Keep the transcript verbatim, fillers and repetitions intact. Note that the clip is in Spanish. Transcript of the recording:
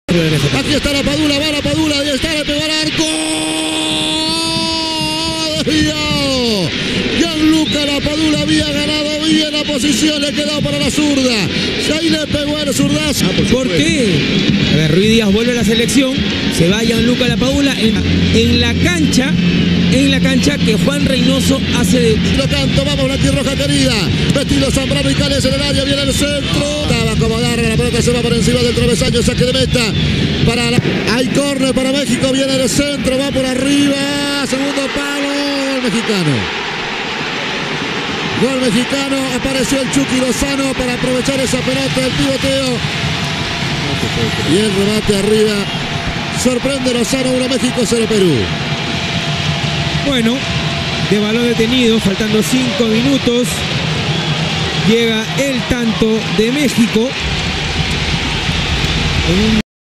Aquí está la Padula, va la Padula, ahí está, le pegó al arco. Desviado. Gianluca La Padula había ganado bien la posición, le quedó para la zurda. Y ahí le pegó el zurdazo. Ah, por, ¿Por qué? A ver, Ruiz Díaz vuelve a la selección, se va Gianluca La Padula en, en la cancha, en la cancha que Juan Reynoso hace de... Lo canto, vamos, blanquirroja querida. Vestido Zambrano y Cales en el área, viene el centro. Estaba como agarra, la pelota se va por encima del travesaño, saque de meta. Para la... Hay córner para México, viene el centro, va por arriba. Segundo palo, el mexicano. Gol mexicano, apareció el Chucky Lozano para aprovechar esa pelota del pivoteo. Y el remate arriba. Sorprende Lozano, uno México, cero Perú. Bueno, de balón detenido, faltando cinco minutos. Llega el tanto de México. En un